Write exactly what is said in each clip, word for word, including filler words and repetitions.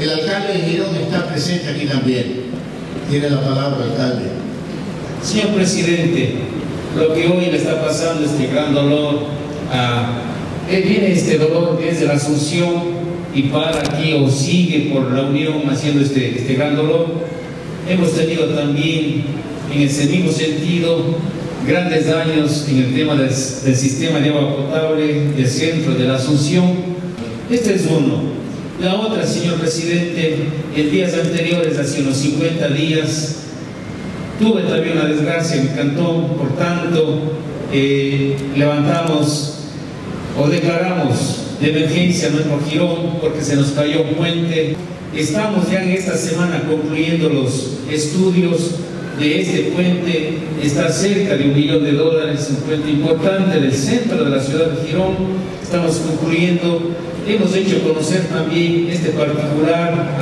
El alcalde de Girón está presente aquí también. Tiene la palabra, alcalde. Señor presidente, lo que hoy le está pasando, este gran dolor, uh, viene este dolor desde la Asunción y para aquí o sigue por la Unión haciendo este, este gran dolor. Hemos tenido también, en ese mismo sentido, grandes daños en el tema del, del sistema de agua potable del centro de la Asunción. Este es uno. La otra, señor presidente, en días anteriores, hace unos cincuenta días, tuve también una desgracia en mi cantón. Por tanto, eh, levantamos o declaramos de emergencia nuestro Girón porque se nos cayó un puente. Estamos ya en esta semana concluyendo los estudios de este puente. Está cerca de un millón de dólares, un puente importante del centro de la ciudad de Girón. Estamos concluyendo. Hemos hecho conocer también este particular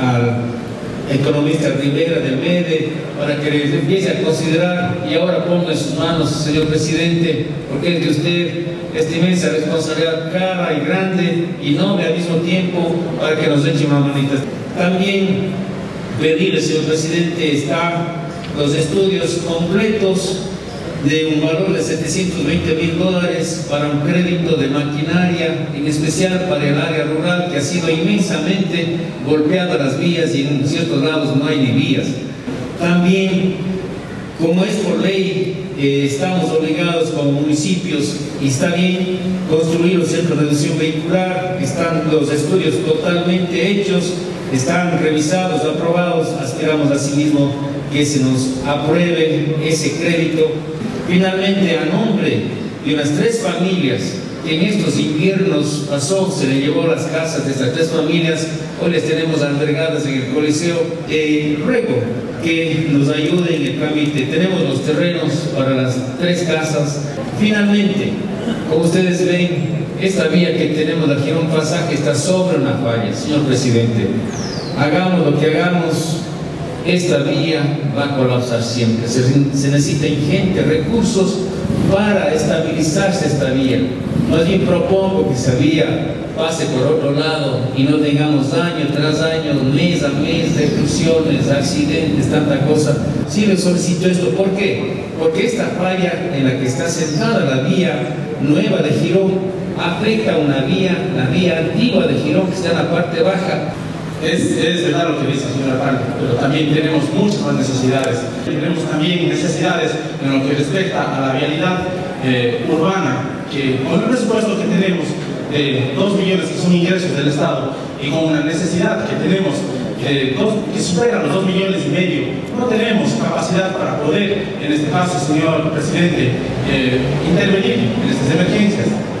al economista Rivera del MEDE para que les empiece a considerar y ahora ponga en sus manos, señor presidente, porque es de usted esta inmensa responsabilidad cara y grande y noble al mismo tiempo, para que nos eche una manita. También pedirle, señor presidente, están los estudios completos de un valor de setecientos veinte mil dólares para un crédito de maquinaria, en especial para el área rural que ha sido inmensamente golpeada las vías y en ciertos lados no hay ni vías. También, como es por ley, eh, estamos obligados como municipios, y está bien, construir los centros de reducción vehicular. Están los estudios totalmente hechos, están revisados, aprobados. Aspiramos asimismo que se nos apruebe ese crédito. Finalmente, a nombre de unas tres familias que en estos inviernos pasó, se le llevó las casas de estas tres familias, hoy les tenemos albergadas en el Coliseo, eh, ruego que nos ayuden en el trámite. Tenemos los terrenos para las tres casas. Finalmente, como ustedes ven, esta vía que tenemos de Girón Pasaje está sobre una falla, señor presidente. Hagamos lo que hagamos, esta vía va a colapsar siempre. Se, se necesita ingentes recursos para estabilizarse esta vía. Más bien propongo que esta vía pase por otro lado y no tengamos año tras año, mes a mes, destrucciones, accidentes, tanta cosa. Sí les solicito esto. ¿Por qué? Porque esta falla en la que está sentada la vía nueva de Girón afecta a una vía, la vía antigua de Girón que está en la parte baja. Es, es verdad lo que dice el señor alcalde, pero también tenemos muchas más necesidades. Tenemos también necesidades en lo que respecta a la vialidad eh, urbana, que con el presupuesto que tenemos de dos millones que son ingresos del Estado y con una necesidad que tenemos eh, dos, que supera los dos millones y medio, no tenemos capacidad para poder, en este caso, señor presidente, eh, intervenir en estas emergencias.